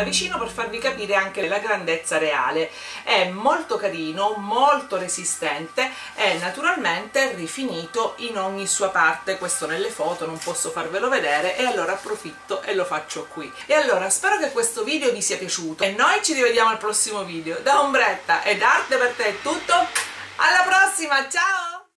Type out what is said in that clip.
vicino per farvi capire anche la grandezza reale. È molto carino, molto resistente e naturalmente rifinito in ogni sua parte. Questo nelle foto non posso farvelo vedere e allora approfitto e lo faccio qui. E allora spero che questo video vi sia piaciuto e noi ci rivediamo al prossimo video. Da Ombretta ed Arte per te è tutto, alla prossima, ciao!